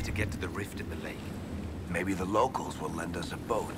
to get to the rift in the lake. Maybe the locals will lend us a boat.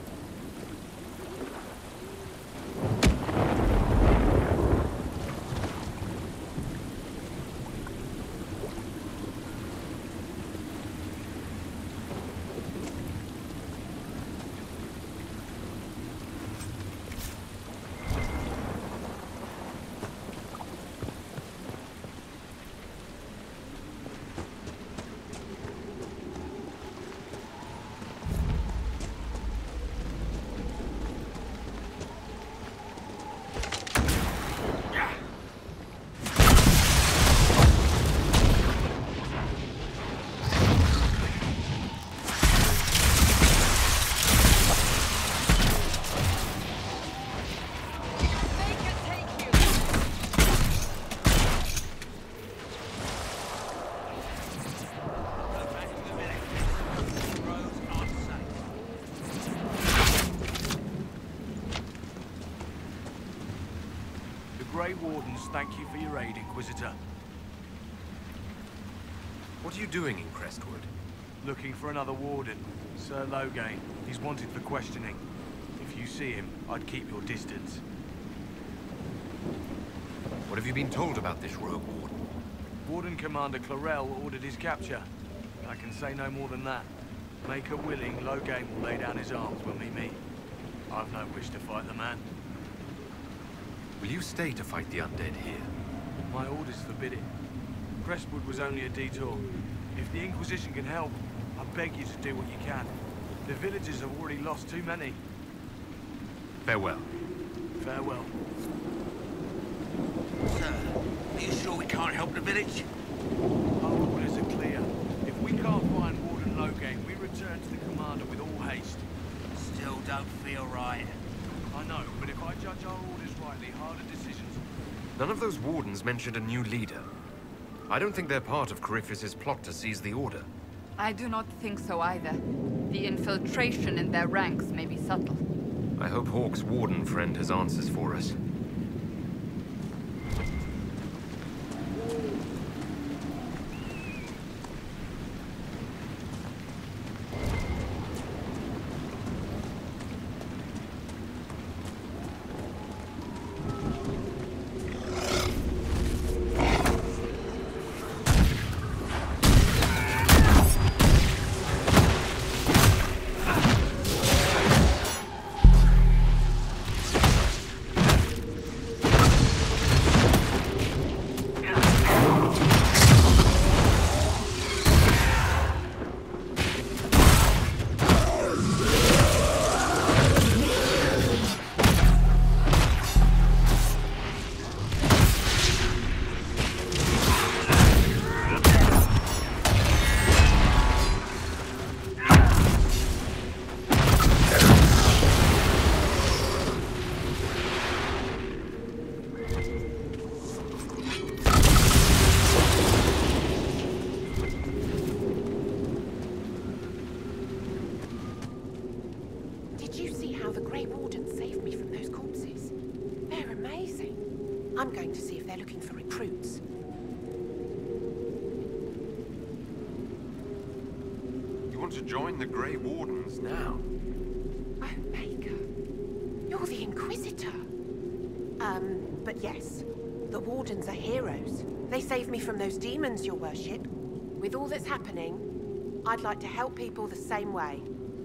Grey Wardens thank you for your aid, Inquisitor. What are you doing in Crestwood? Looking for another Warden. Sir Loghain. He's wanted for questioning. If you see him, I'd keep your distance. What have you been told about this rogue Warden? Warden Commander Clarel ordered his capture. I can say no more than that. Make her willing, Loghain will lay down his arms when we meet. I've no wish to fight the man. Will you stay to fight the undead here? My orders forbid it. Crestwood was only a detour. If the Inquisition can help, I beg you to do what you can. The villagers have already lost too many. Farewell. Farewell. Sir, are you sure we can't help the village? Our orders are clear. If we can't find Warden Loghain, we return to the Commander with all haste. Still don't feel right. I know, but if I judge our orders rightly, harder decisions... None of those Wardens mentioned a new leader. I don't think they're part of Corypheus's plot to seize the Order. I do not think so either. The infiltration in their ranks may be subtle. I hope Hawke's Warden friend has answers for us. I'm going to see if they're looking for recruits. You want to join the Grey Wardens now? Oh, Baker. You're the Inquisitor. But yes, the Wardens are heroes. They saved me from those demons, your worship. With all that's happening, I'd like to help people the same way.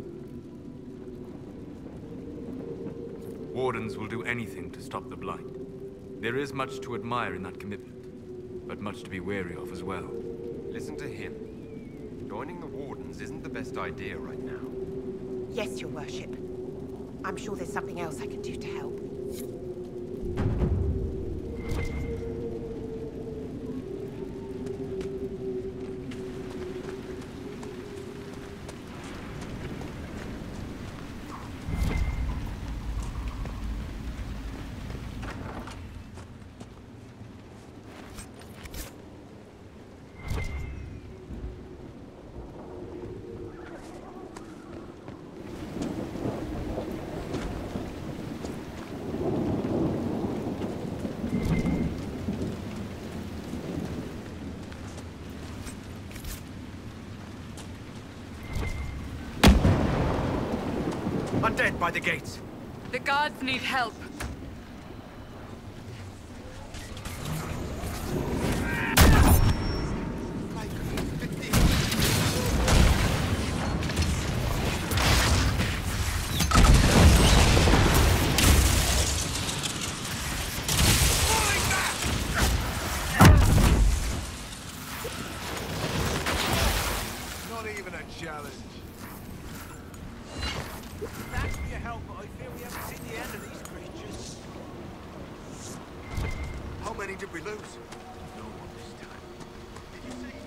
Wardens will do anything to stop the Blight. There is much to admire in that commitment, but much to be wary of as well. Listen to him. Joining the Wardens isn't the best idea right now. Yes, your worship. I'm sure there's something else I can do to help. Undead by the gates! The guards need help. Not even a challenge. Thanks for your help, but I fear we haven't seen the end of these creatures. How many did we lose? No one this time. Did you see?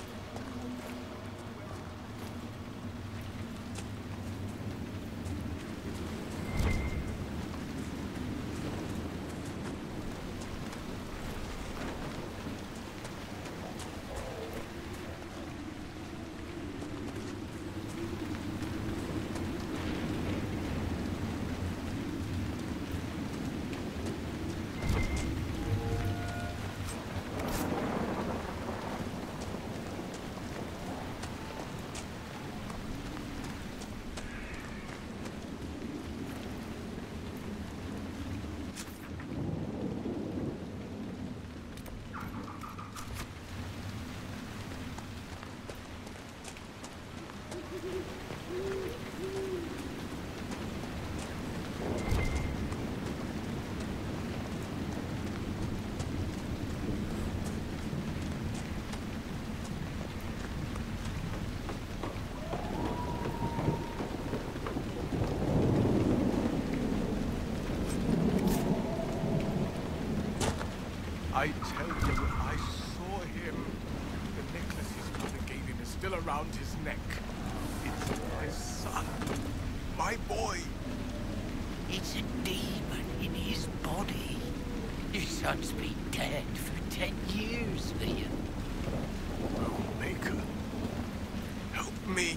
I tell you, I saw him. The necklace his mother gave him is still around his neck. It's my son. My boy. It's a demon in his body. Your son's been dead for 10 years, Liam. Oh, Maker. Help me.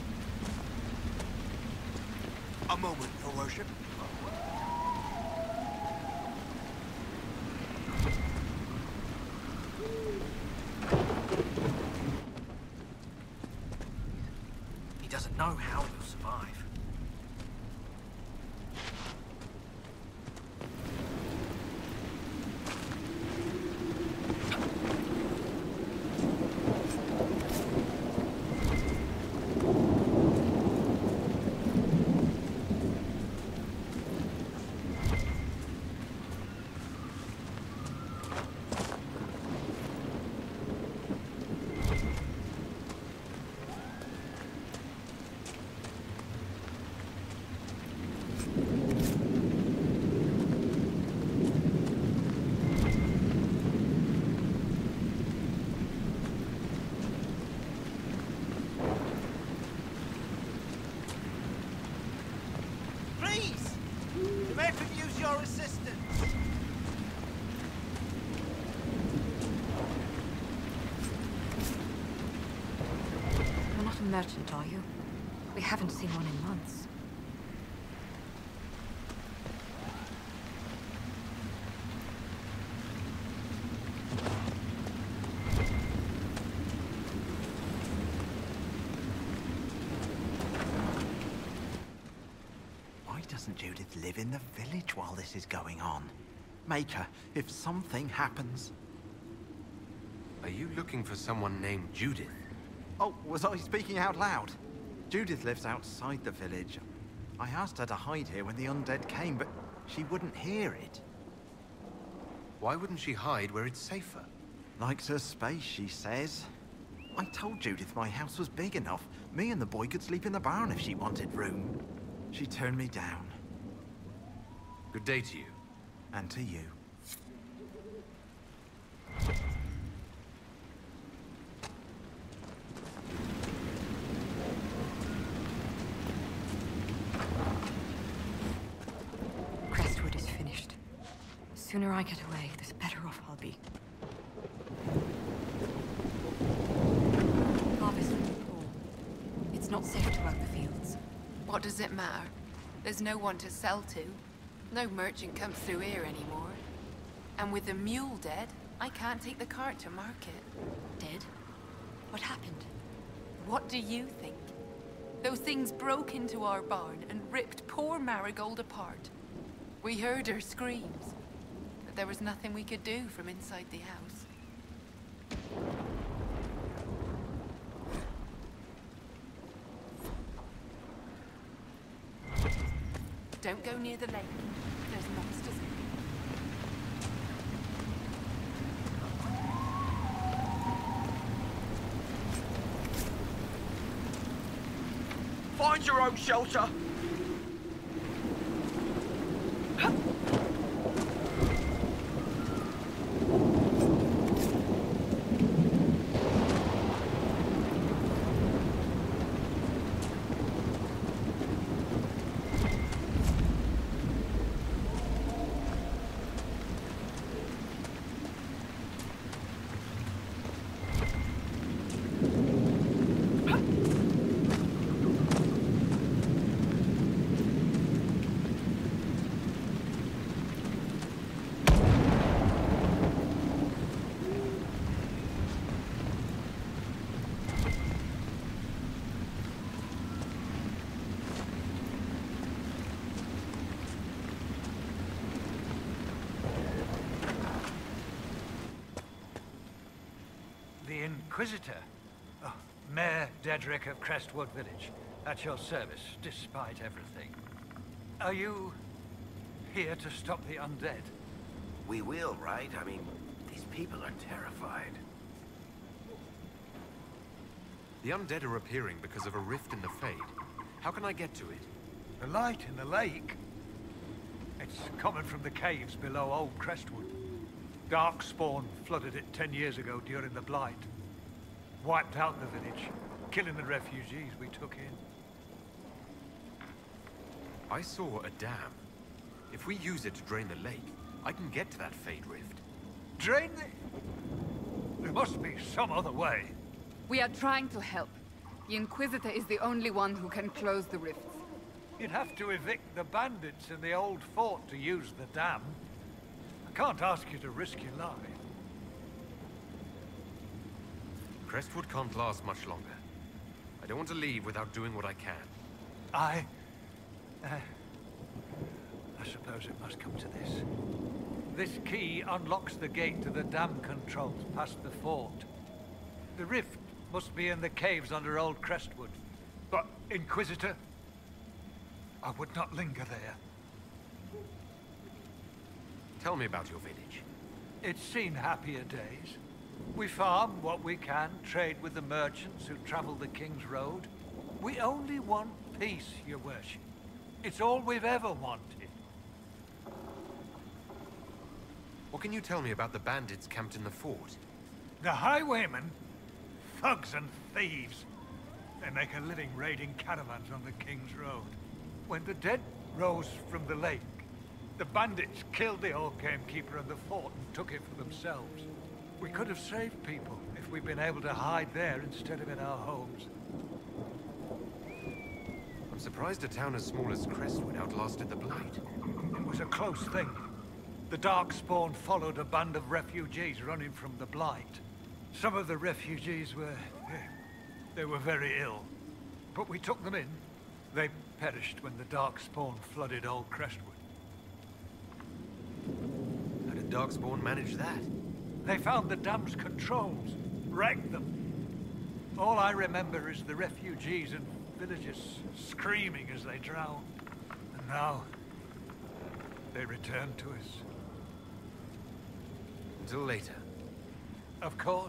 A moment, Your Worship. He doesn't know how he'll survive. Please! The mayor could use your assistance. You're not a merchant, are you? We haven't seen one in months. Why doesn't Judith live in the village while this is going on? Maker, if something happens... Are you looking for someone named Judith? Oh, was I speaking out loud? Judith lives outside the village. I asked her to hide here when the undead came, but she wouldn't hear it. Why wouldn't she hide where it's safer? Likes her space, she says. I told Judith my house was big enough. Me and the boy could sleep in the barn if she wanted room. She turned me down. Good day to you. And to you. Crestwood is finished. The sooner I get away, the better off I'll be. Harvest will be poor. It's not safe to work the fields. What does it matter? There's no one to sell to. No merchant comes through here anymore. And with the mule dead, I can't take the cart to market. Dead? What happened? What do you think? Those things broke into our barn and ripped poor Marigold apart. We heard her screams, but there was nothing we could do from inside the house. Don't go near the lake. There's monsters in it. Find your own shelter. The Inquisitor? Oh, Mayor Dedrick of Crestwood Village. At your service, despite everything. Are you here to stop the undead? We will, right? I mean, these people are terrified. The undead are appearing because of a rift in the Fade. How can I get to it? The light in the lake? It's coming from the caves below Old Crestwood. Darkspawn flooded it 10 years ago during the Blight. Wiped out the village, killing the refugees we took in. I saw a dam. If we use it to drain the lake, I can get to that Fade rift. Drain the... There must be some other way. We are trying to help. The Inquisitor is the only one who can close the rifts. You'd have to evict the bandits in the old fort to use the dam. I can't ask you to risk your life. Crestwood can't last much longer. I don't want to leave without doing what I can. I suppose it must come to this. This key unlocks the gate to the dam controls past the fort. The rift must be in the caves under Old Crestwood. But, Inquisitor, I would not linger there. Tell me about your village. It's seen happier days. We farm what we can, trade with the merchants who travel the King's Road. We only want peace, your worship. It's all we've ever wanted. What can you tell me about the bandits camped in the fort? The highwaymen? Thugs and thieves. They make a living raiding caravans on the King's Road. When the dead rose from the lake, the bandits killed the old gamekeeper and the fort and took it for themselves. We could have saved people if we'd been able to hide there instead of in our homes. I'm surprised a town as small as Crestwood outlasted the Blight. It was a close thing. The Darkspawn followed a band of refugees running from the Blight. Some of the refugees were... they were very ill. But we took them in. They perished when the Darkspawn flooded Old Crestwood. How did Darkspawn manage that? They found the dam's controls, wrecked them. All I remember is the refugees and villagers screaming as they drowned. And now, they return to us. Until later. Of course.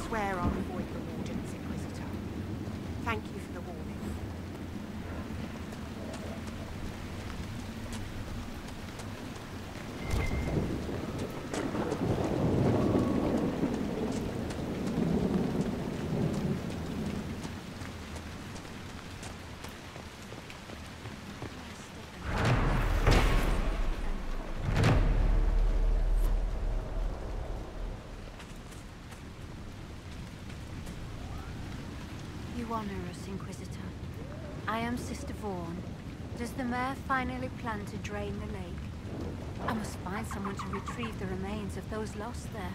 swear I'll avoid the Warden's Inquisitor. Thank you for the warning. You honor us, Inquisitor. I am Sister Vaughn. Does the mayor finally plan to drain the lake? I must find someone to retrieve the remains of those lost there.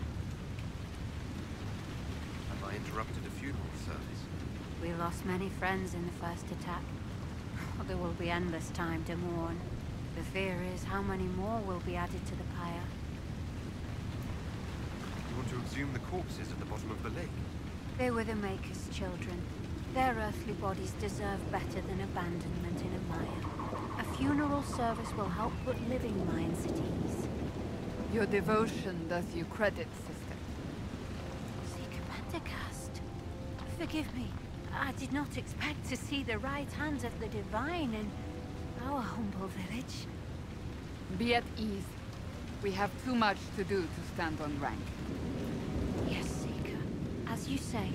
Have I interrupted a funeral service? We lost many friends in the first attack. There will be endless time to mourn. The fear is how many more will be added to the pyre. You want to exhume the corpses at the bottom of the lake? They were the Maker's children. Their earthly bodies deserve better than abandonment in a mire. A funeral service will help put living minds at ease. Your devotion does you credit, sister. Seeker Pentecost. Forgive me. I did not expect to see the right hands of the Divine in our humble village. Be at ease. We have too much to do to stand on rank. Yes, Seeker. As you say.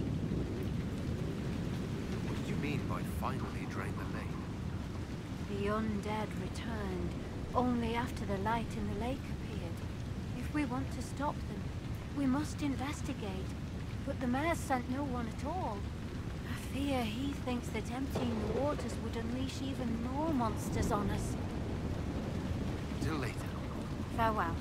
What did you mean by finally drain the lake? The undead returned only after the light in the lake appeared. If we want to stop them, we must investigate. But the mayor sent no one at all. I fear he thinks that emptying the waters would unleash even more monsters on us. Till later. Farewell.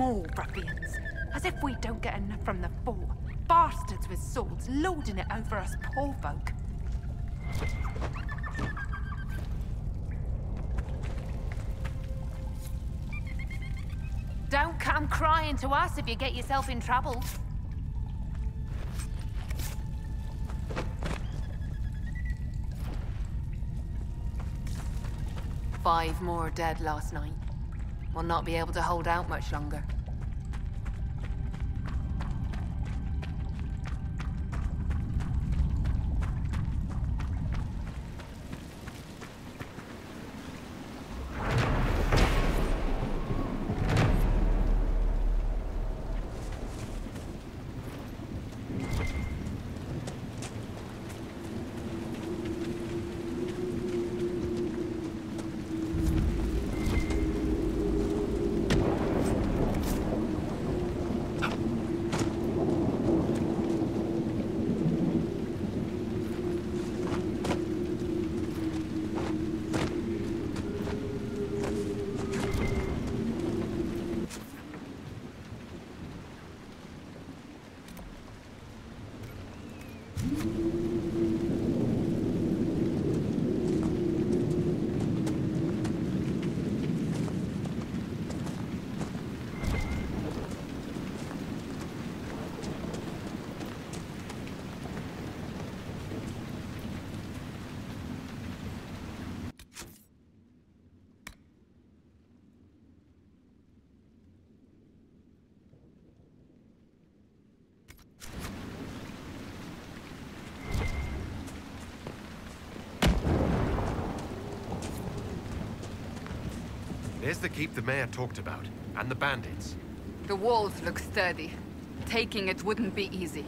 more ruffians. As if we don't get enough from the fort. Bastards with swords lording it over us poor folk. Don't come crying to us if you get yourself in trouble. Five more dead last night. We'll not be able to hold out much longer. There's the keep the mayor talked about, and the bandits. The walls look sturdy. Taking it wouldn't be easy.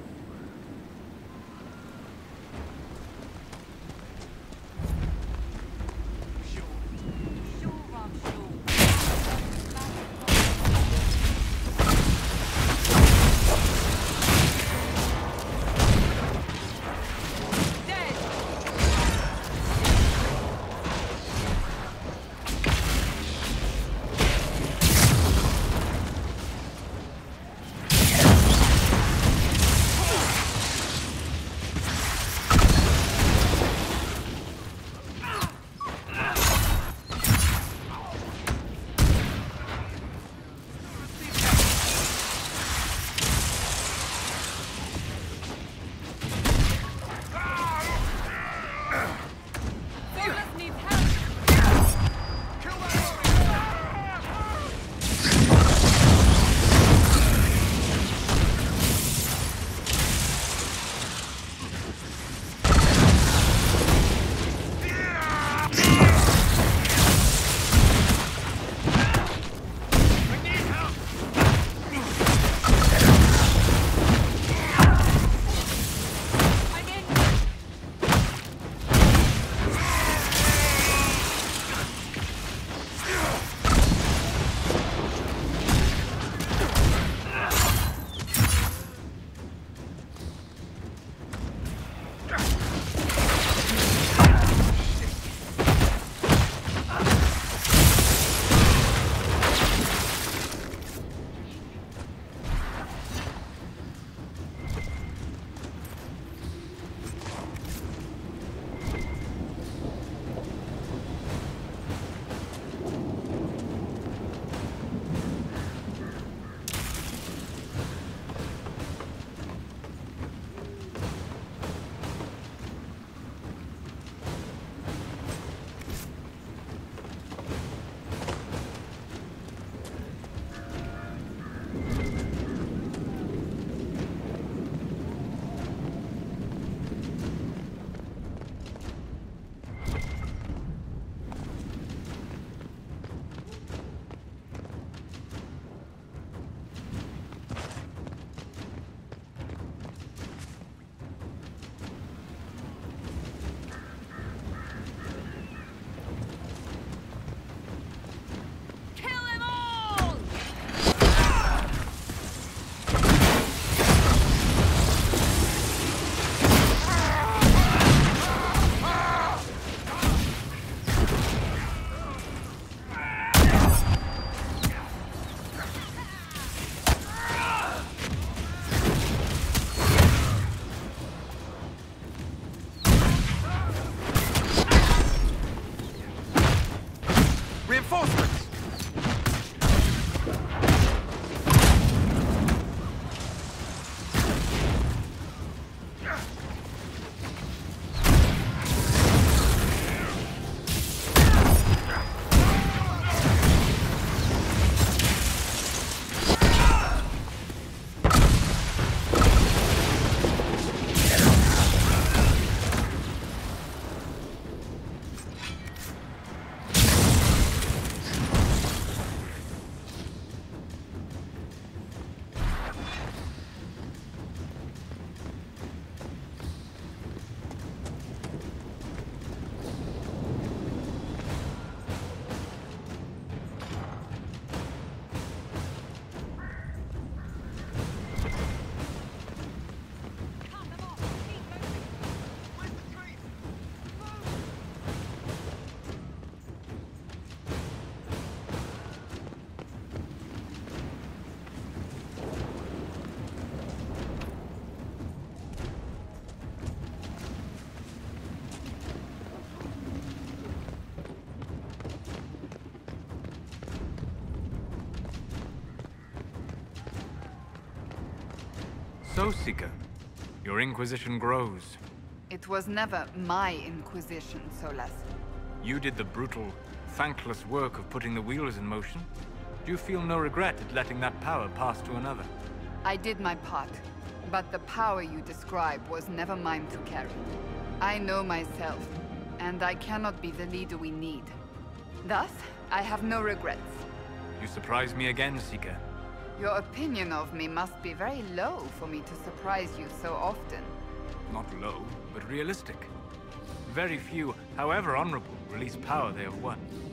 So, Seeker, your Inquisition grows. It was never my Inquisition, Solas. You did the brutal, thankless work of putting the wheels in motion. Do you feel no regret at letting that power pass to another? I did my part, but the power you describe was never mine to carry. I know myself, and I cannot be the leader we need. Thus, I have no regrets. You surprise me again, Seeker. Your opinion of me must be very low for me to surprise you so often. Not low, but realistic. Very few, however honorable, release power they have won.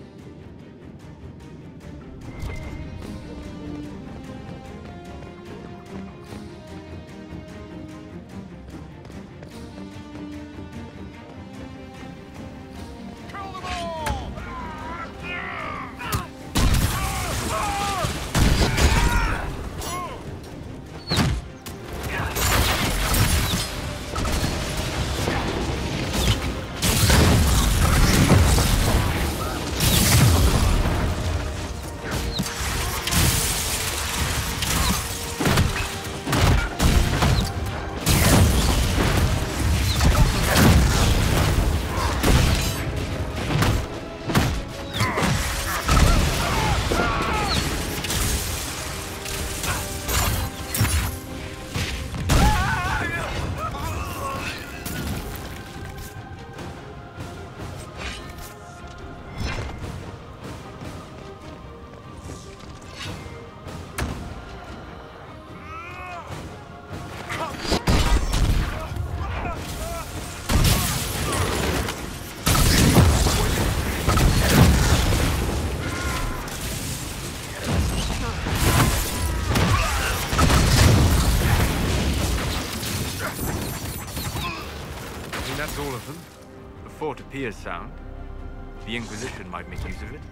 That's all of them. The fort appears sound. The Inquisition might make use of it.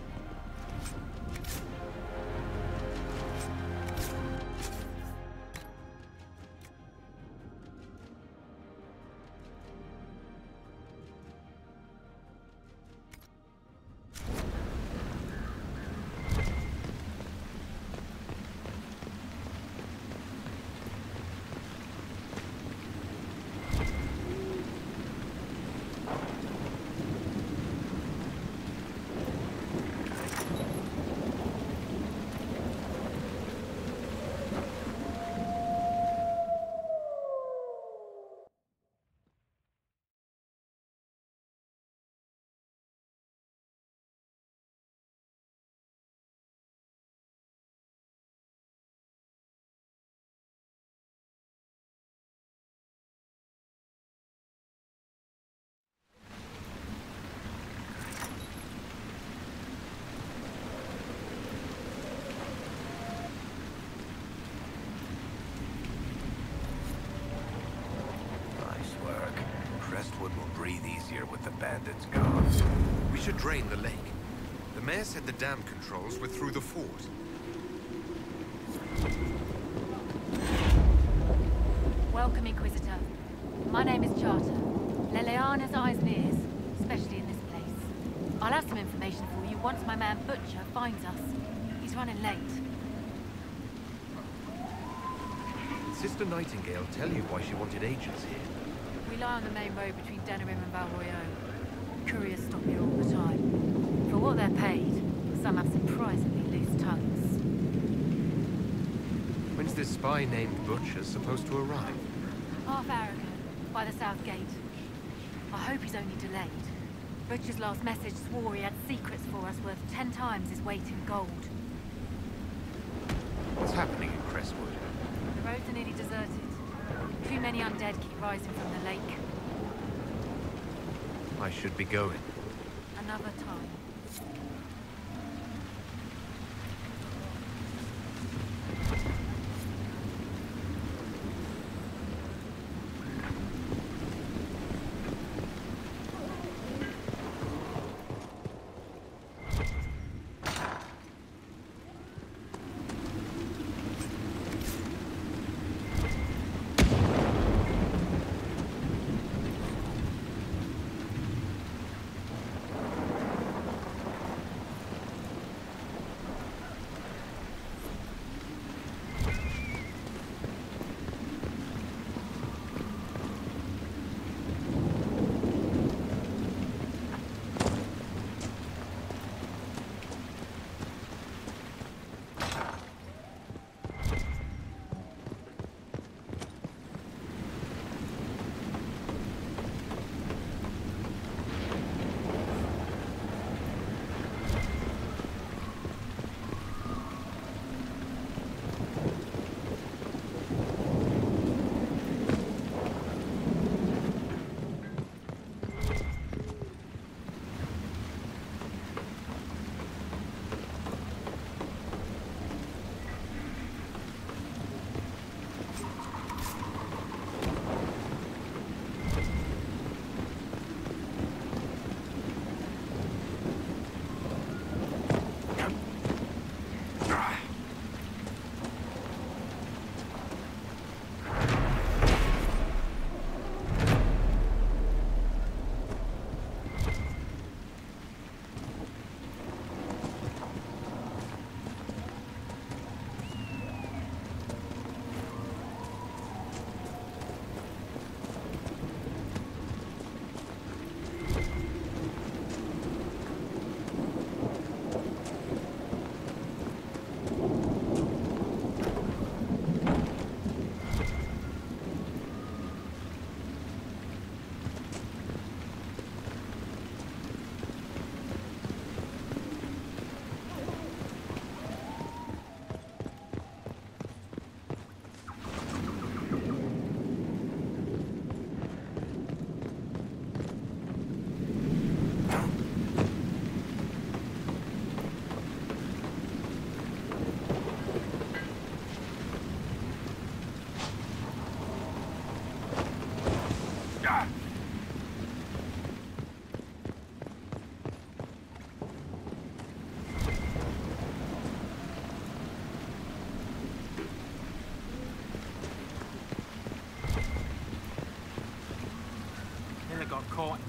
With the bandits gone. We should drain the lake. The mayor said the dam controls were through the fort. Welcome, Inquisitor. My name is Charter. Leliana's eyes and ears, especially in this place. I'll have some information for you once my man Butcher finds us. He's running late. Did Sister Nightingale tell you why she wanted agents here? We lie on the main road between Denerim and Val Royeaux. Couriers stop here all the time. For what they're paid, some have surprisingly loose tongues. When's this spy named Butcher supposed to arrive? Half hour ago, by the south gate. I hope he's only delayed. Butcher's last message swore he had secrets for us worth 10 times his weight in gold. What's happening in Crestwood? The roads are nearly deserted. Too many undead keep rising from the lake. I should be going. Another time.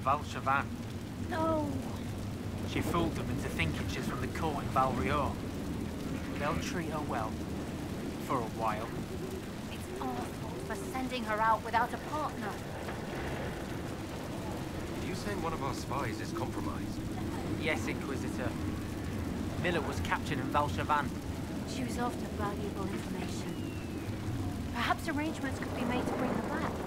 Val Chavan. No! She fooled them into thinking she's from the court in Val Rio. They'll treat her well. For a while. It's our fault for sending her out without a partner. Are you saying one of our spies is compromised? Yes, Inquisitor. Miller was captured in Val Chavan. She was after valuable information. Perhaps arrangements could be made to bring her back.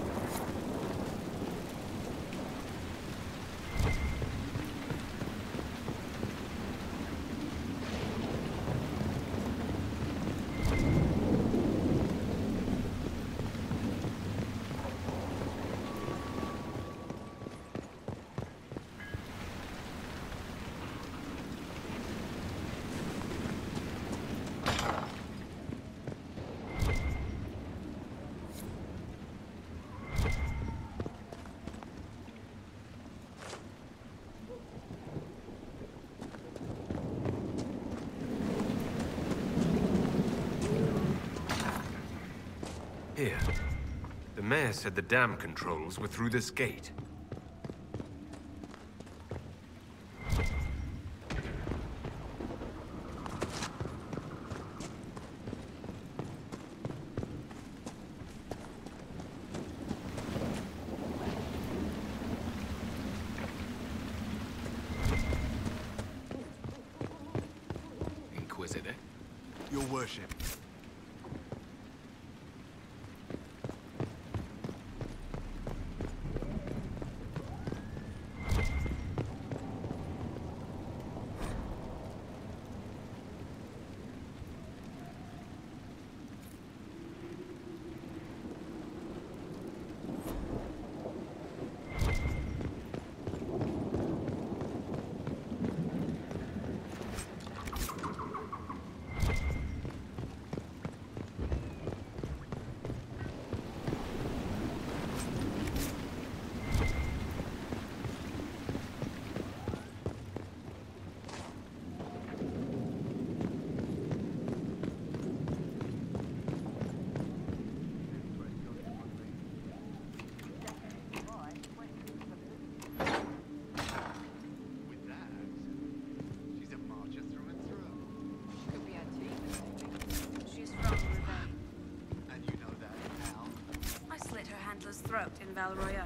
Here. The mayor said the dam controls were through this gate. Inquisitor. Your worship. Throat in Val Royale.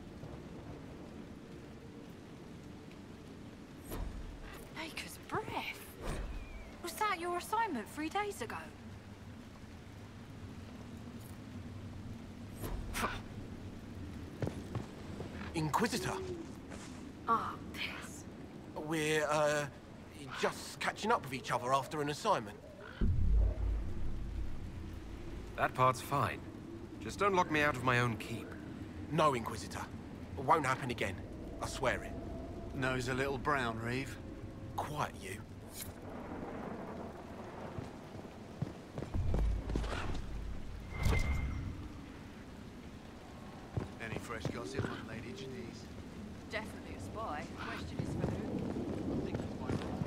Baker's breath. Was that your assignment 3 days ago? Inquisitor. Ah, this. We're, just catching up with each other after an assignment. That part's fine. Just don't lock me out of my own keep. No, Inquisitor. It won't happen again. I swear it. Nose a little brown, Reeve. Quiet, you. Any fresh gossip on Lady Janice? Definitely a spy. Question is for who? I think that's my role.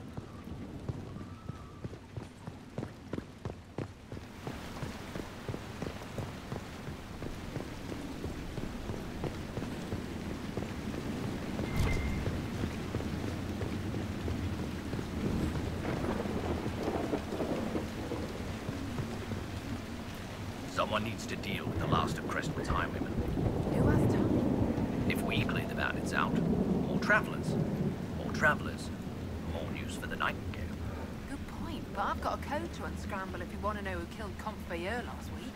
Someone needs to deal with the last of Crestwood's highwaymen. Who has done? If we clear the bandits out, more travelers. More travelers. More news for the Nightingale. Good point, but I've got a code to unscramble if you want to know who killed Comte Bayeux last week.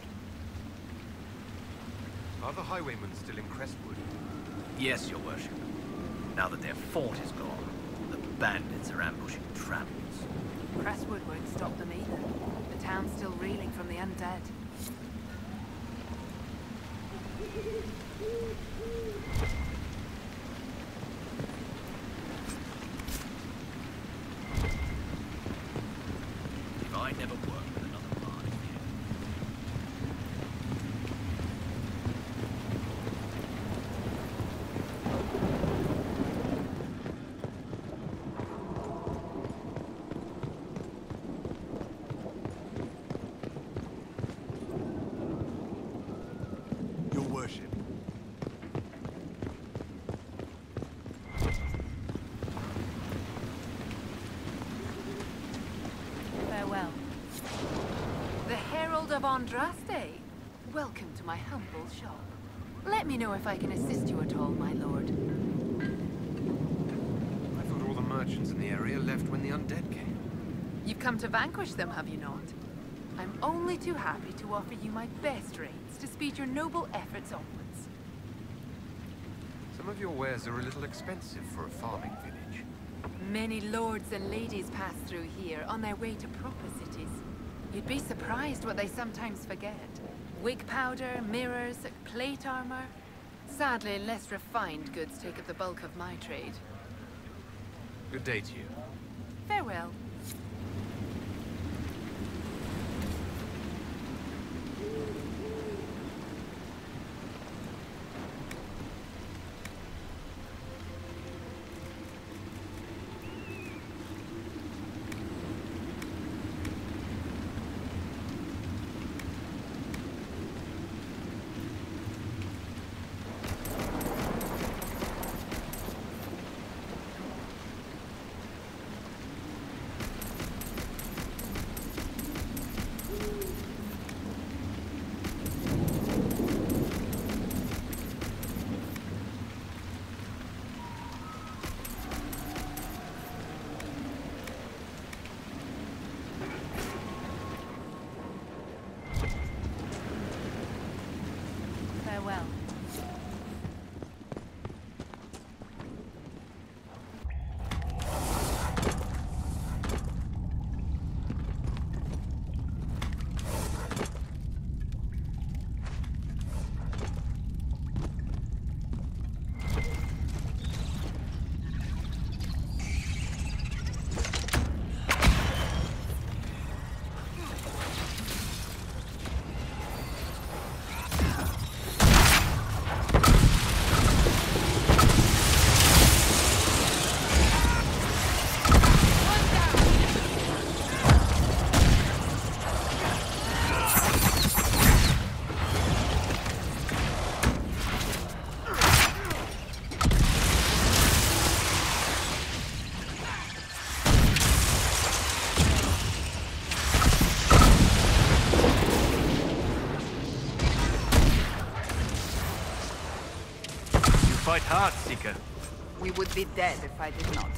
Are the highwaymen still in Crestwood? Yes, your worship. Now that their fort is gone, the bandits are ambushing travelers. Crestwood won't stop them either. The town's still reeling from the undead. If I never worked with another party here. Your worship. Herald of Andraste. Welcome to my humble shop. Let me know if I can assist you at all, my lord. I thought all the merchants in the area left when the undead came. You've come to vanquish them, have you not? I'm only too happy to offer you my best rates to speed your noble efforts onwards. Some of your wares are a little expensive for a farming village. Many lords and ladies pass through here on their way to proper cities. You'd be surprised what they sometimes forget. Wig powder, mirrors, plate armor. Sadly, less refined goods take up the bulk of my trade. Good day to you. Farewell. Farewell. Fight hard, Seeker. We would be dead if I did not.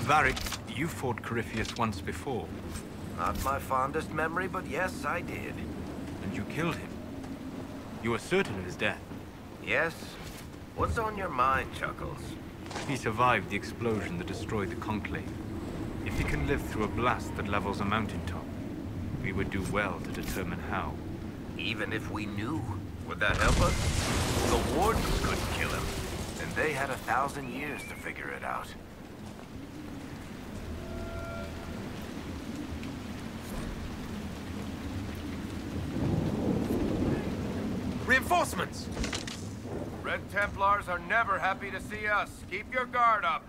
Varric, you fought Corypheus once before. Not my fondest memory, but yes, I did. And you killed him. You were certain of his death. Yes? What's on your mind, Chuckles? He survived the explosion that destroyed the Conclave. If he can live through a blast that levels a mountaintop, we would do well to determine how. Even if we knew, would that help us? The Wardens couldn't kill him, and they had 1,000 years to figure it out. Reinforcements! Red Templars are never happy to see us. Keep your guard up.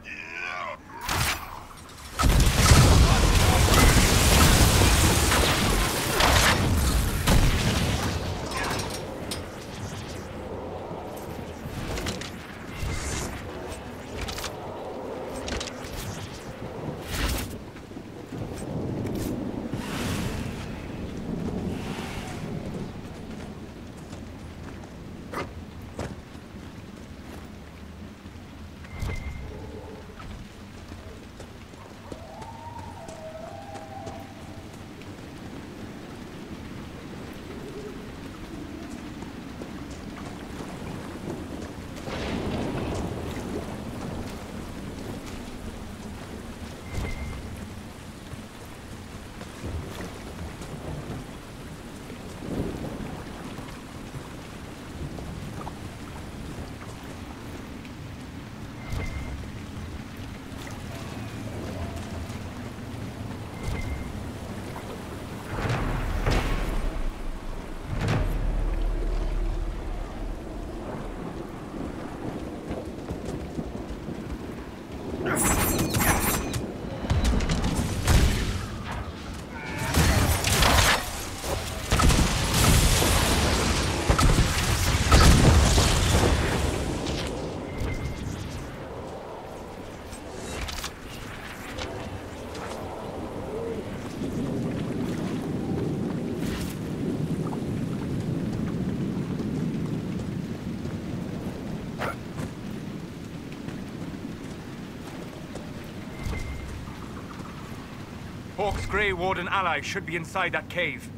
Hawk's Grey Warden ally should be inside that cave.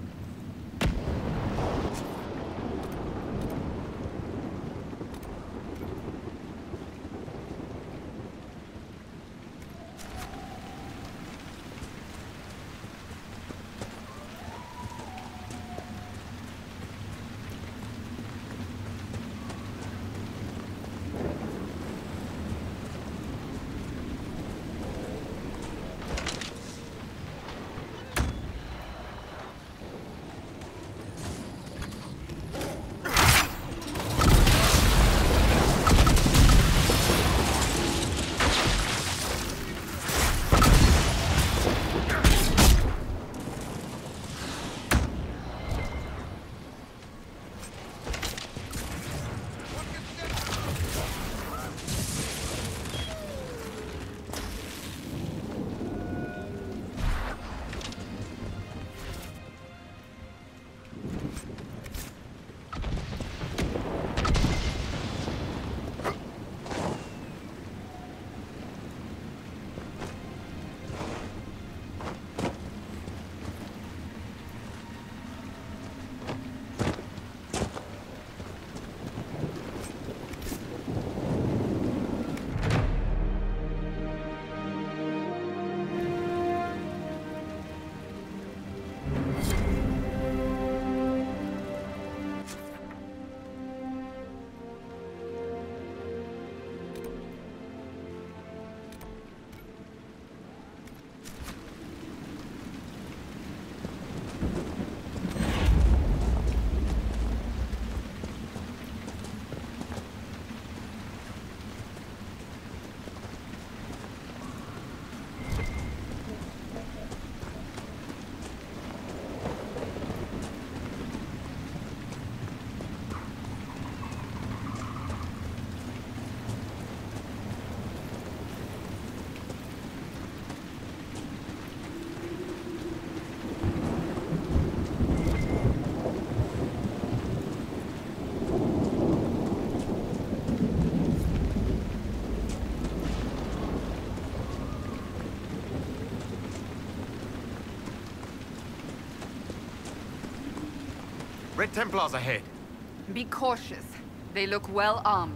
Red Templars ahead. Be cautious. They look well armed.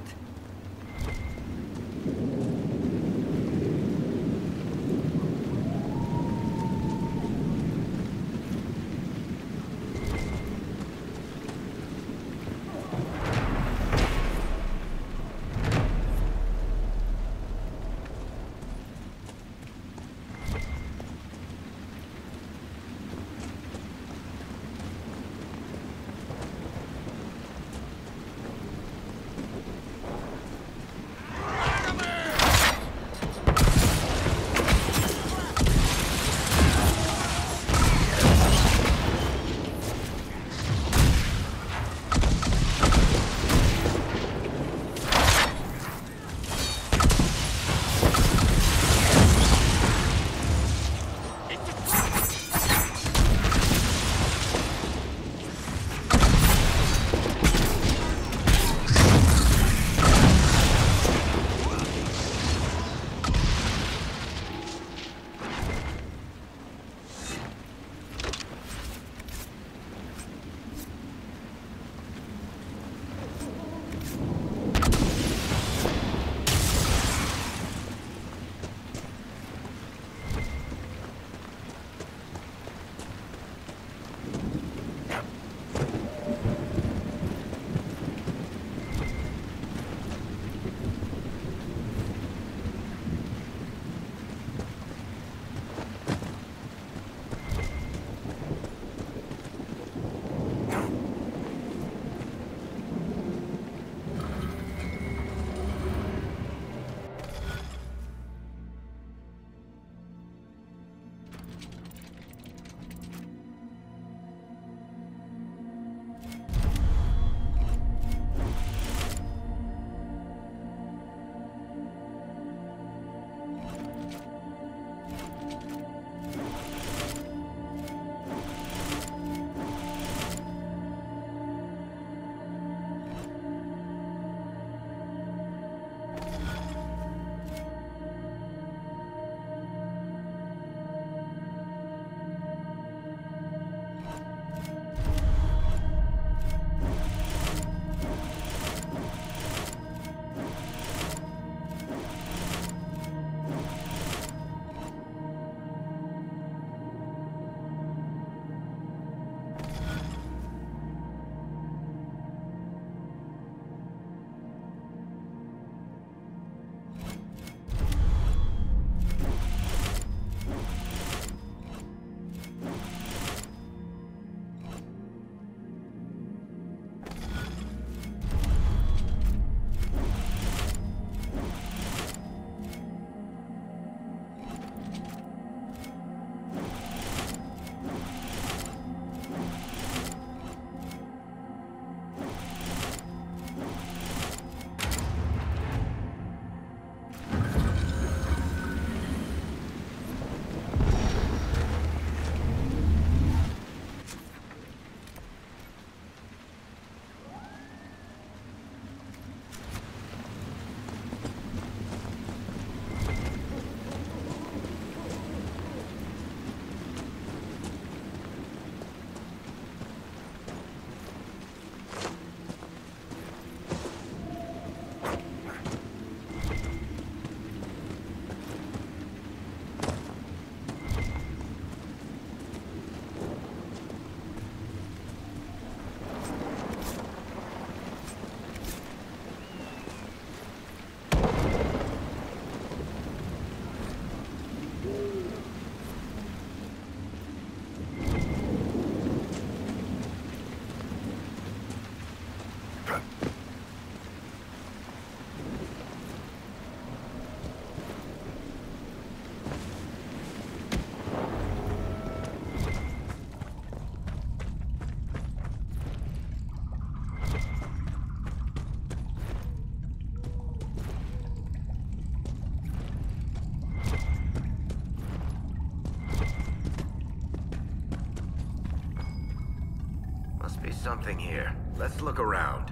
Something here. Let's look around.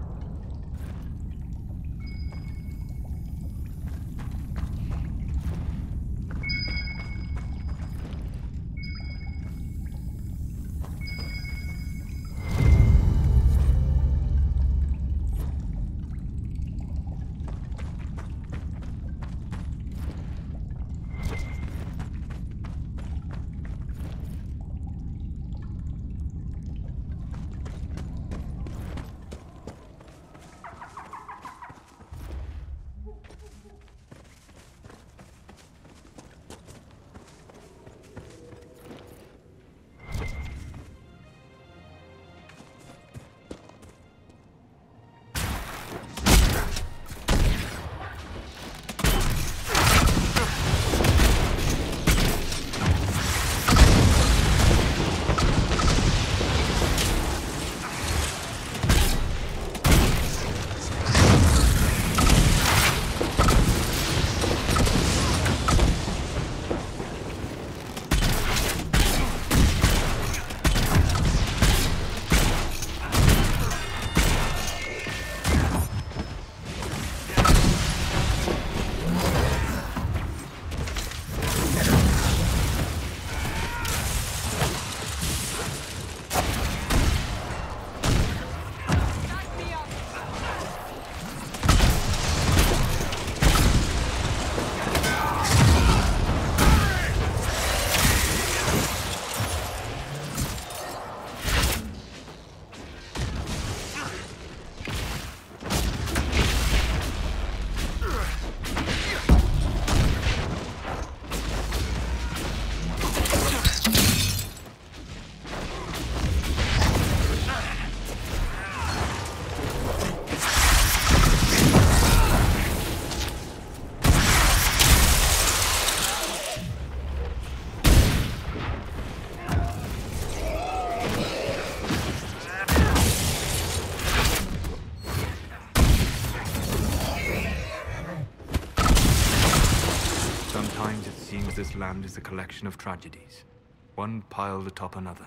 land is a collection of tragedies, one piled atop another.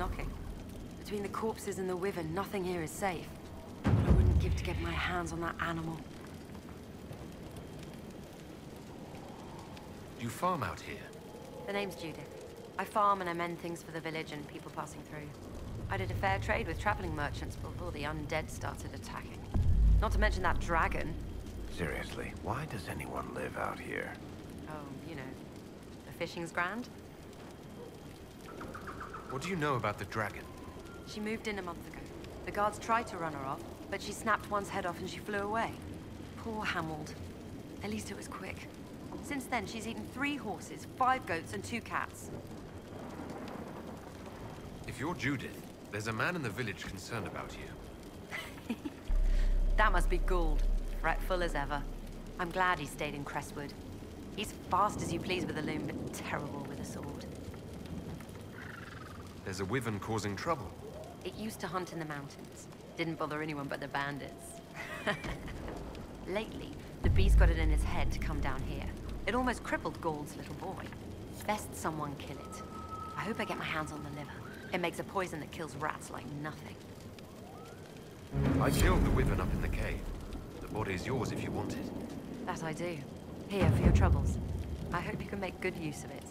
knocking. Between the corpses and the Wyvern, nothing here is safe. But I wouldn't give to get my hands on that animal. You farm out here? The name's Judith. I farm and I mend things for the village and people passing through. I did a fair trade with traveling merchants before the undead started attacking. Not to mention that dragon. Seriously, why does anyone live out here? Oh, you know, the fishing's grand. What do you know about the dragon? She moved in a month ago. The guards tried to run her off, but she snapped one's head off and she flew away. Poor Hamold. At least it was quick. Since then, she's eaten 3 horses, 5 goats, and 2 cats. If you're Judith, there's a man in the village concerned about you. That must be Gould. Fretful as ever. I'm glad he stayed in Crestwood. He's fast as you please with a loom, but terrible with a sword. There's a wyvern causing trouble. It used to hunt in the mountains. Didn't bother anyone but the bandits. Lately, the beast got it in his head to come down here. It almost crippled Gould's little boy. Best someone kill it. I hope I get my hands on the liver. It makes a poison that kills rats like nothing. I killed the wyvern up in the cave. The body's yours if you want it. That I do. Here for your troubles. I hope you can make good use of it.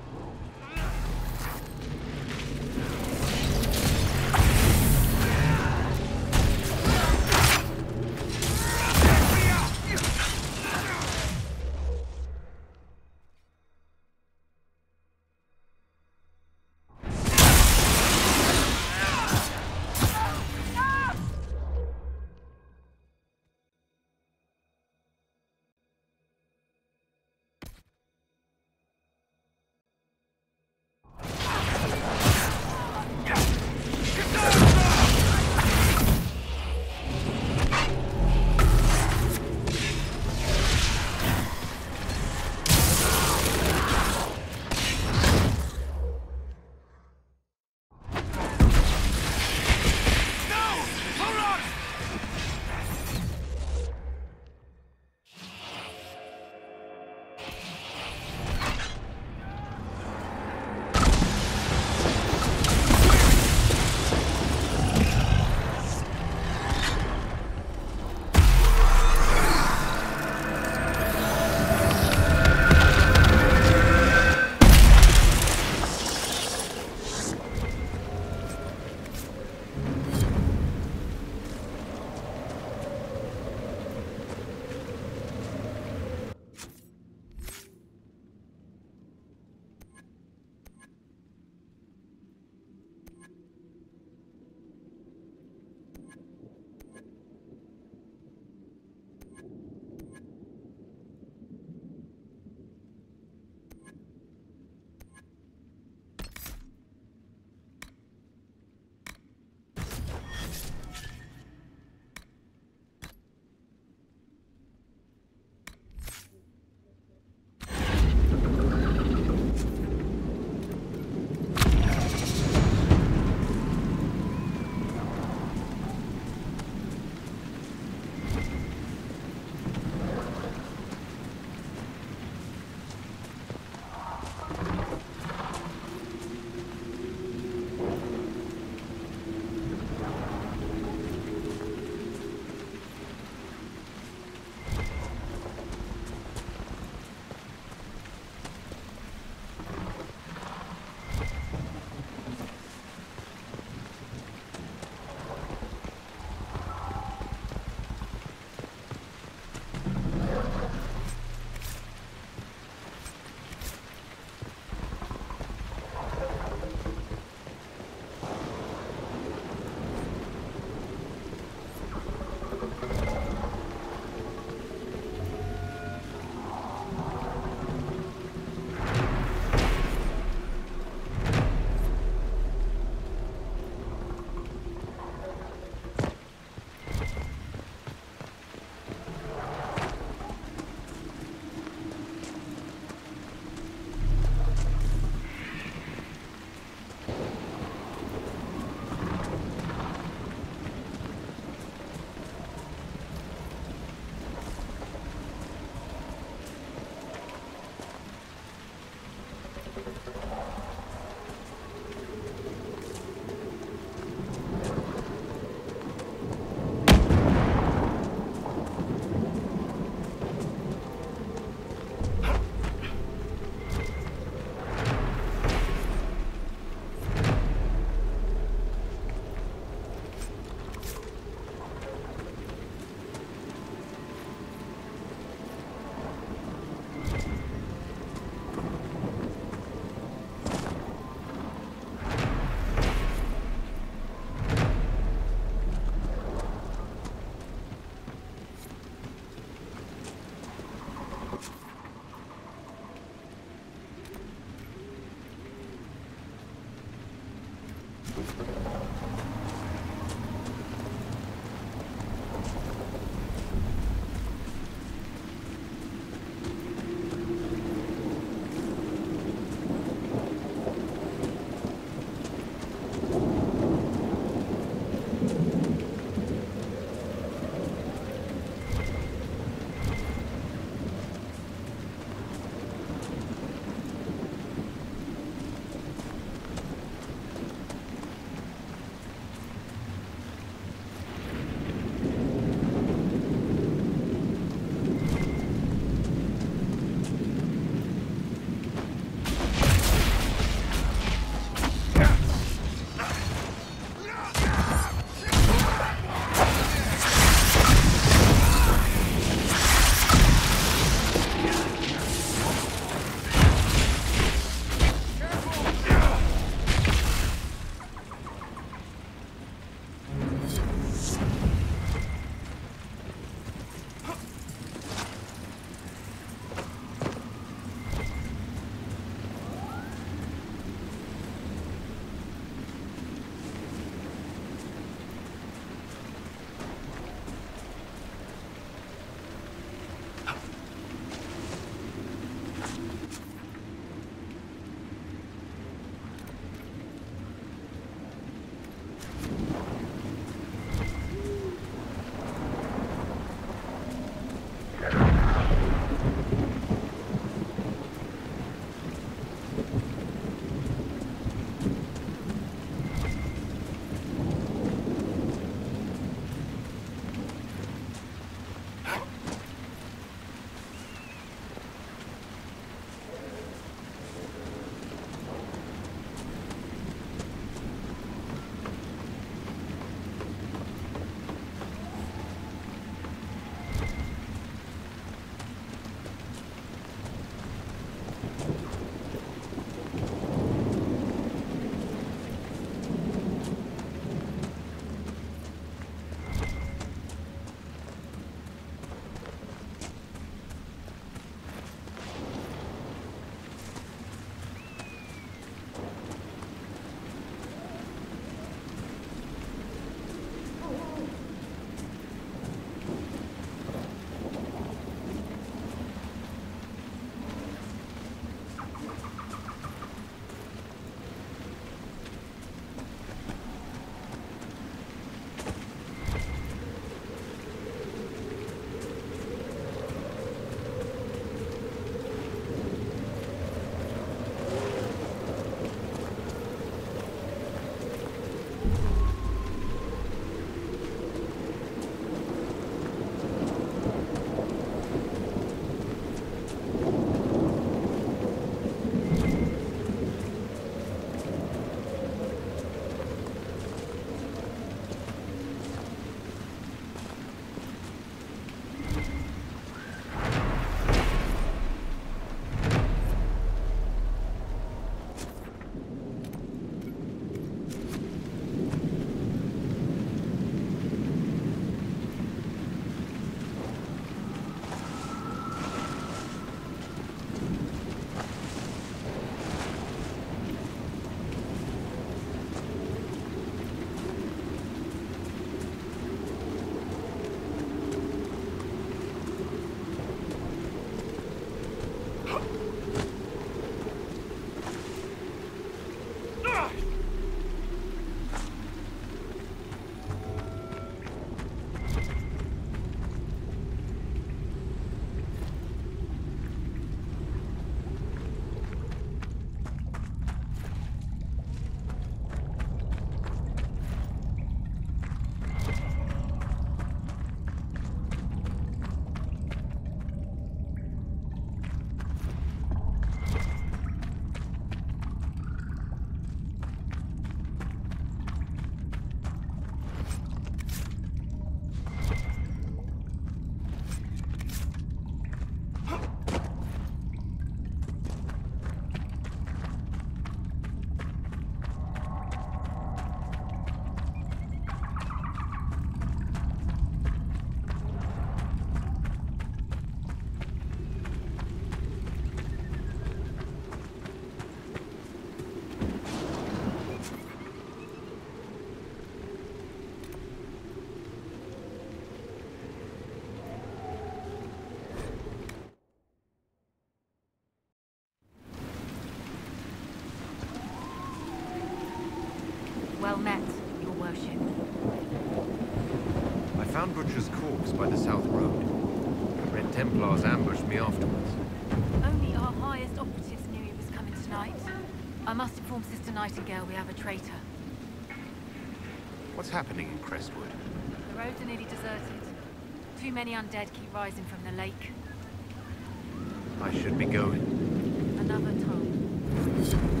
butcher's corpse by the South Road. Red Templars ambushed me afterwards. Only our highest operatives knew he was coming tonight. I must inform Sister Nightingale we have a traitor. What's happening in Crestwood? The roads are nearly deserted. Too many undead keep rising from the lake. I should be going. Another time.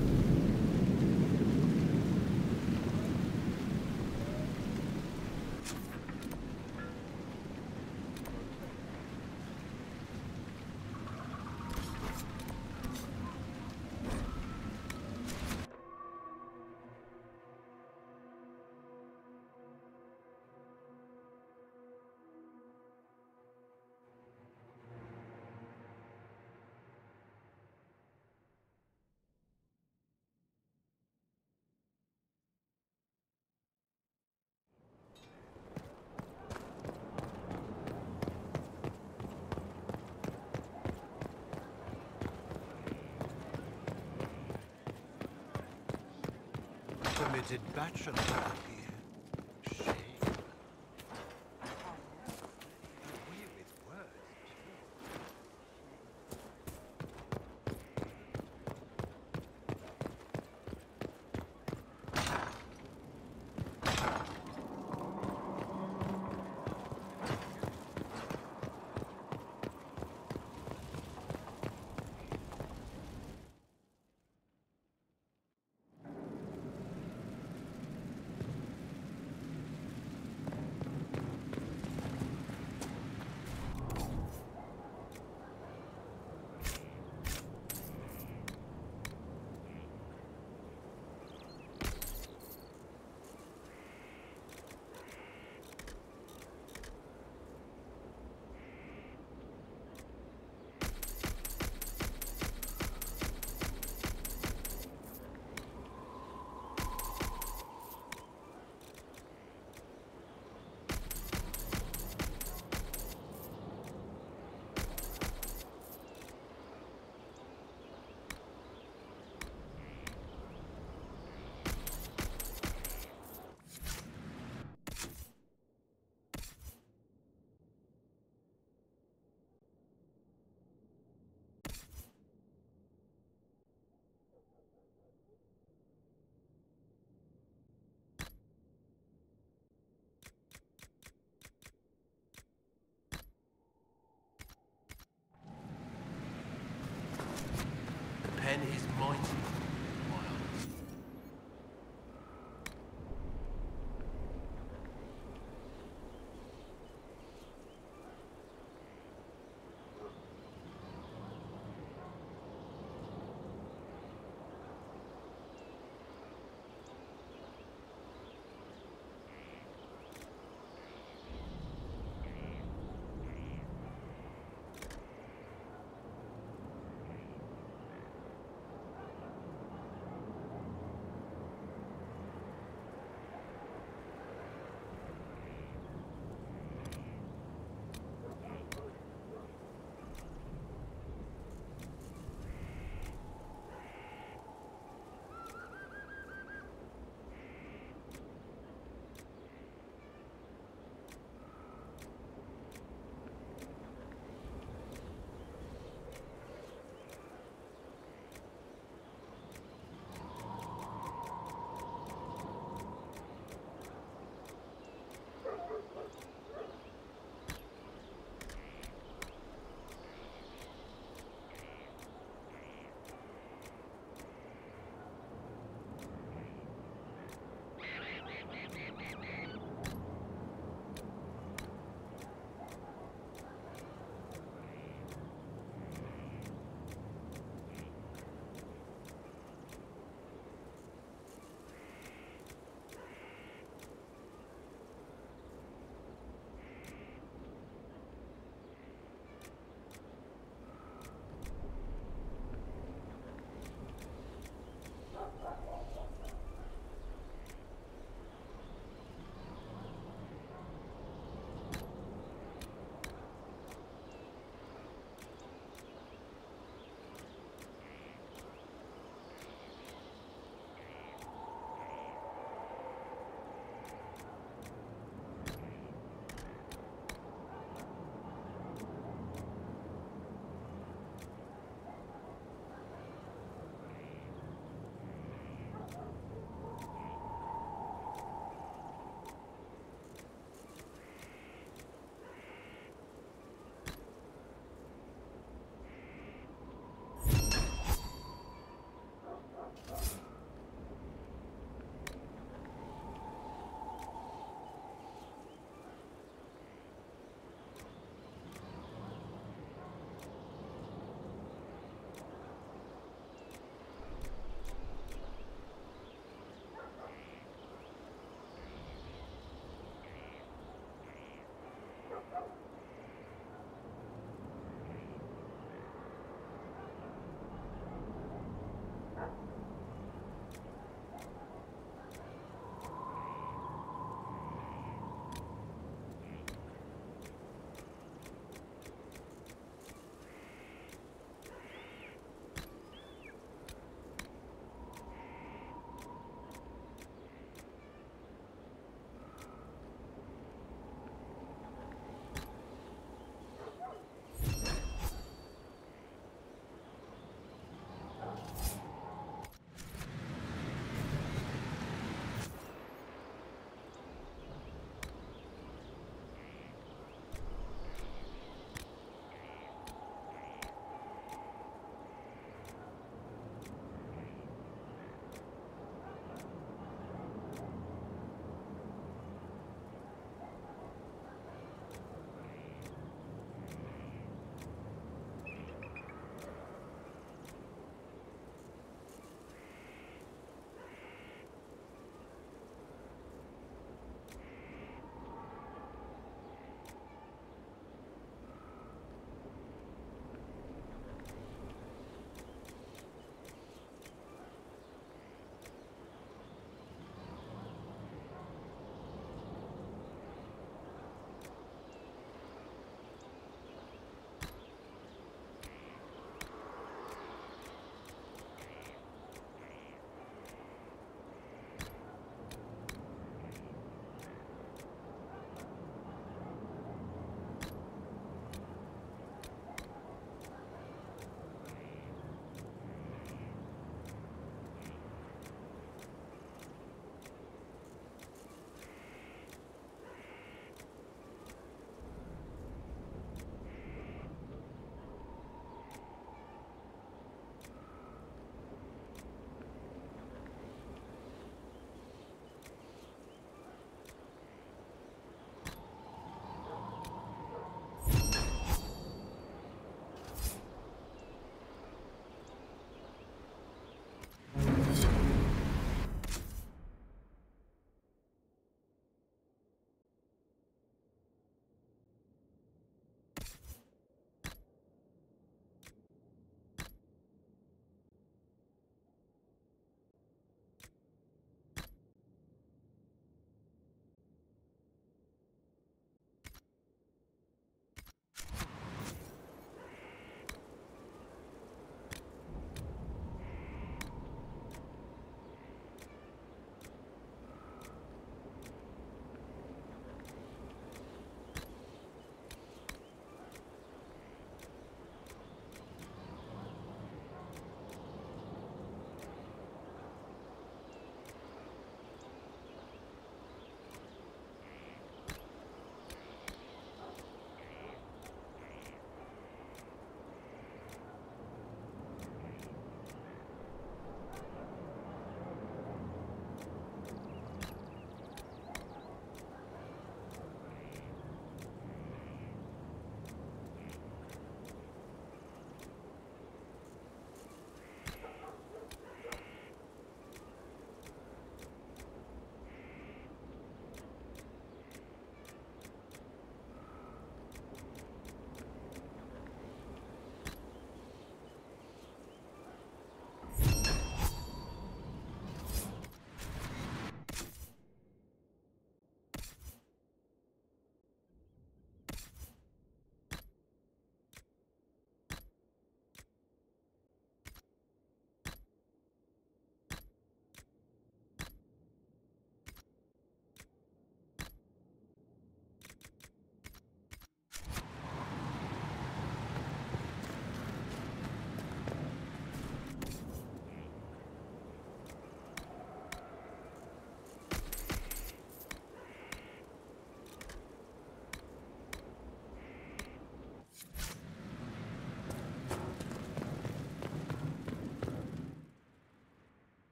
Committed bachelor here. Shame. Weird with words.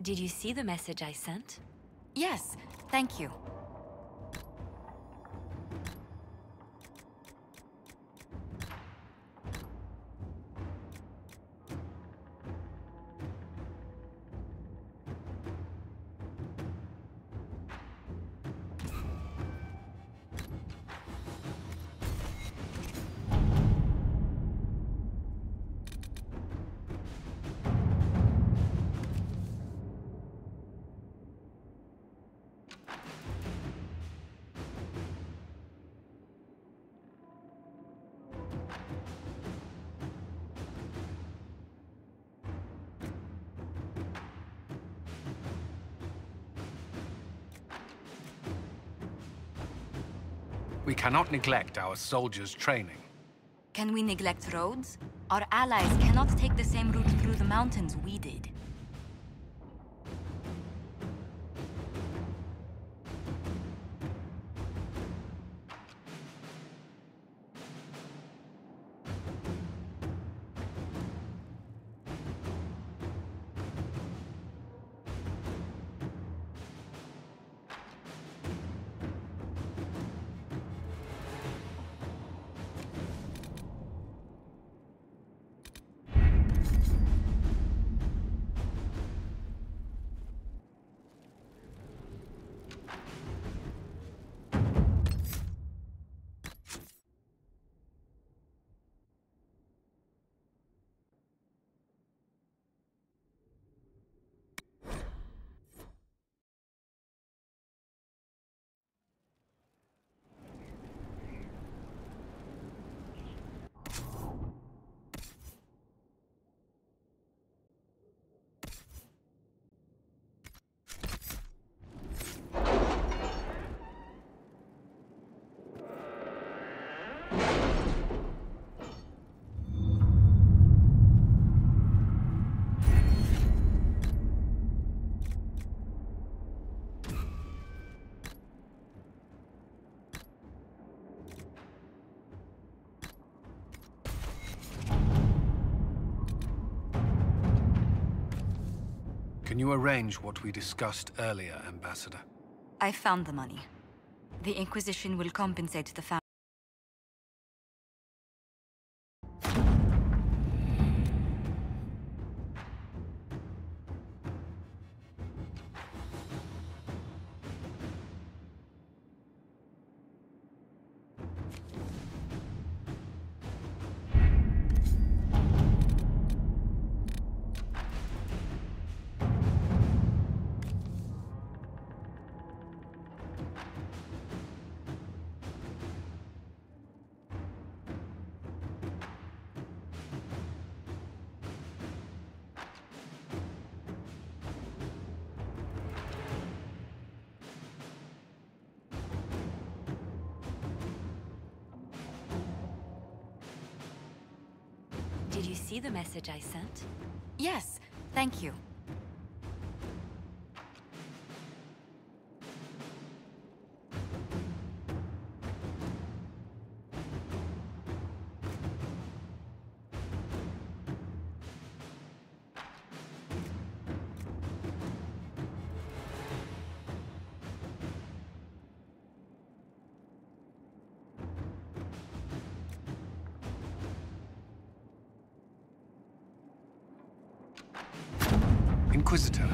Did you see the message I sent? Yes, thank you. We cannot neglect our soldiers' training. Can we neglect roads? Our allies cannot take the same route through the mountains we did. Can you arrange what we discussed earlier, Ambassador? I found the money. The Inquisition will compensate the family. Did you see the message I sent? Yes, thank you. Inquisitor.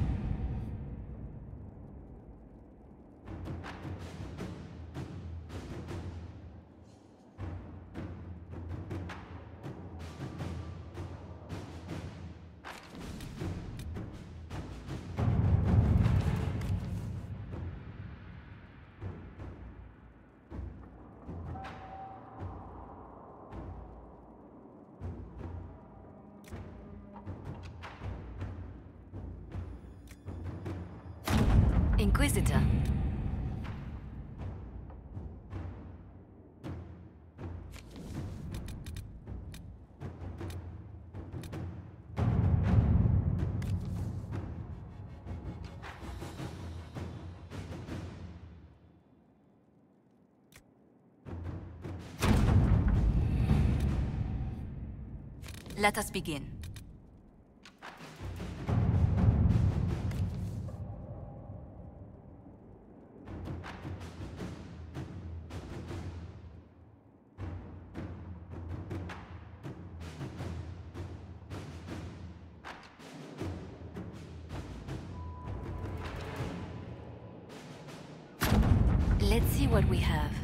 Inquisitor. Let us begin. Let's see what we have.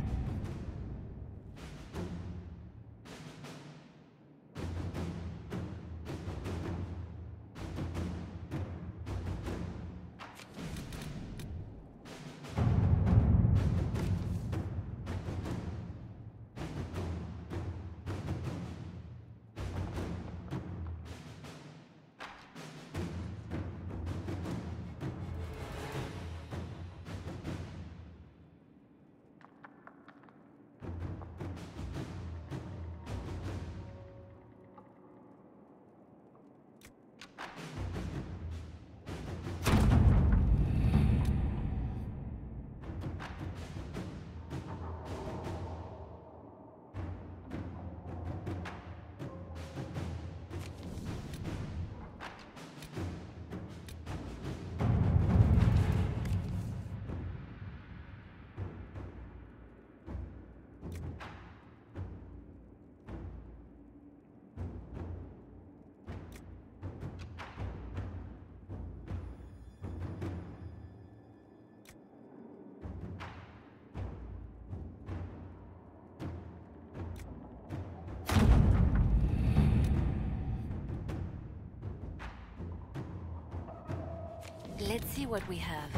Let's see what we have.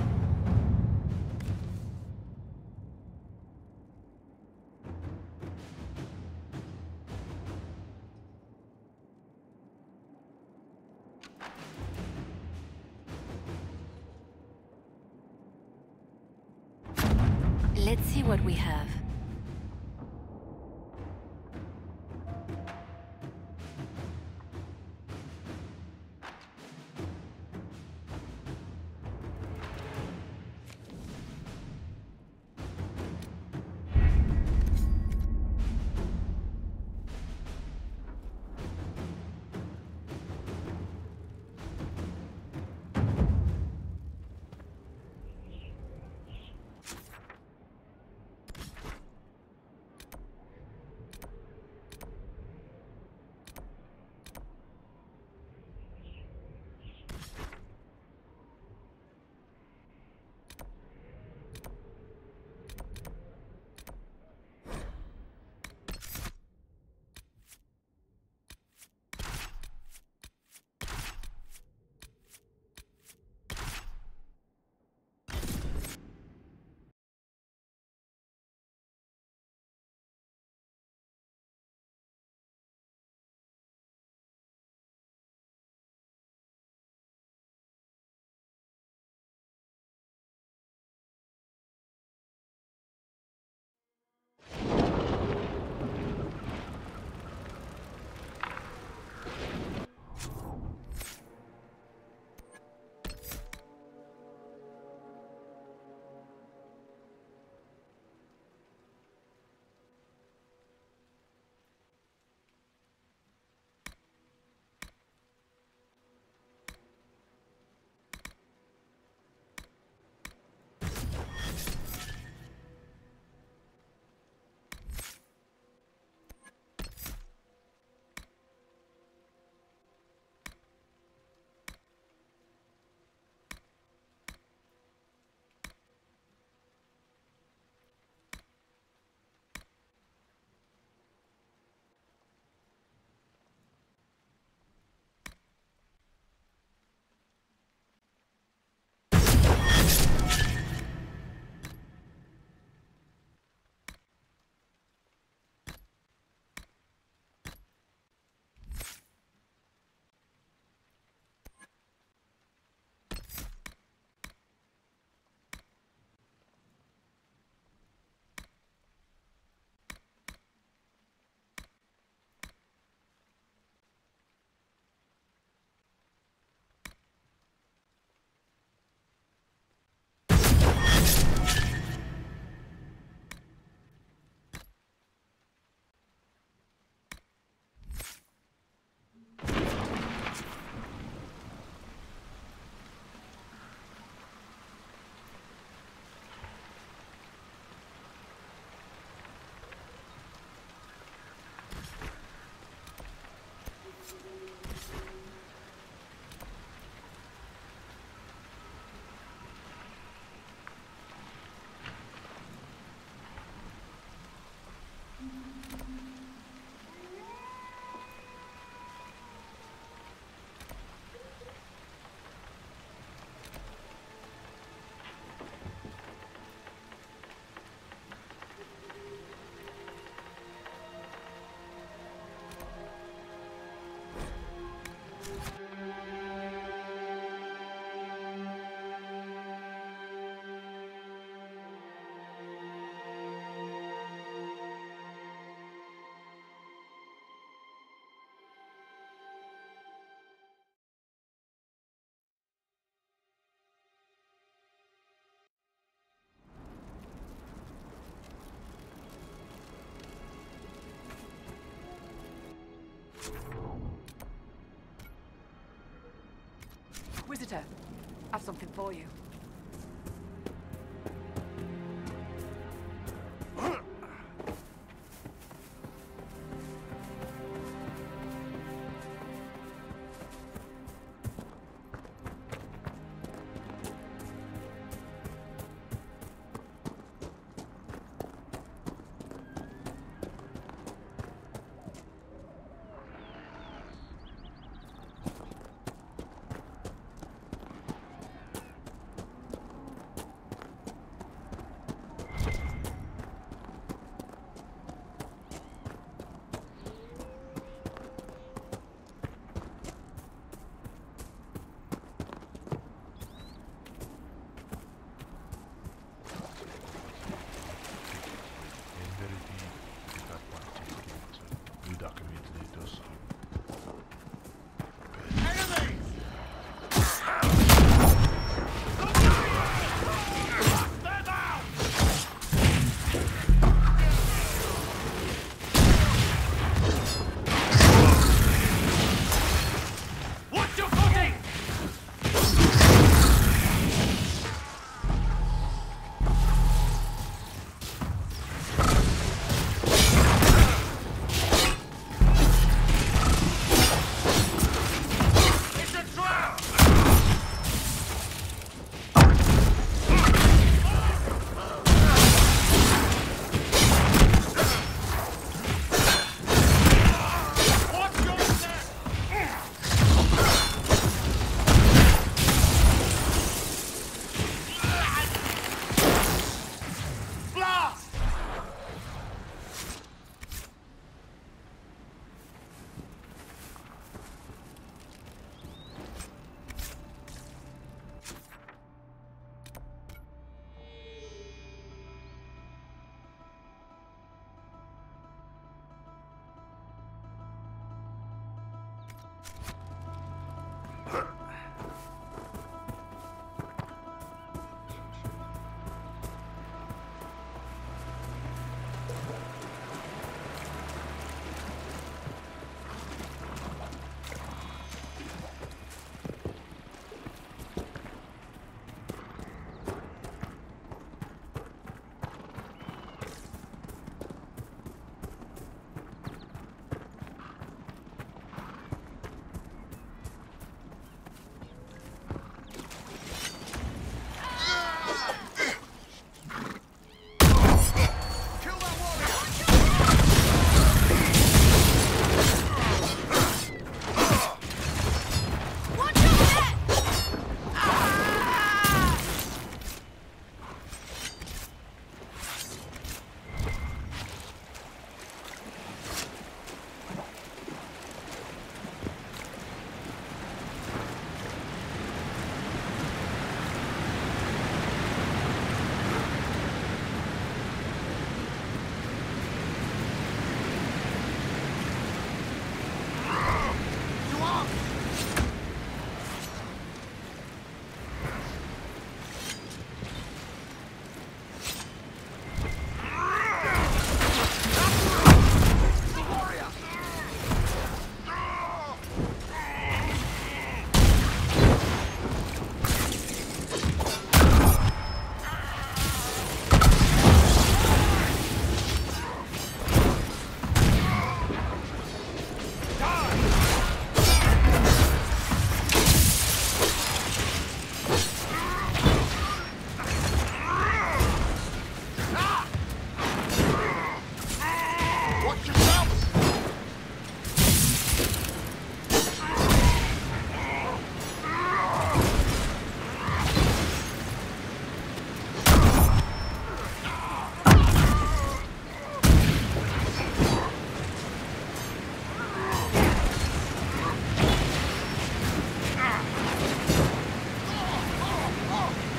Let's see what we have. Inquisitor, I've something for you.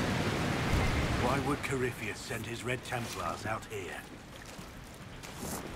Corypheus sent his Red Templars out here.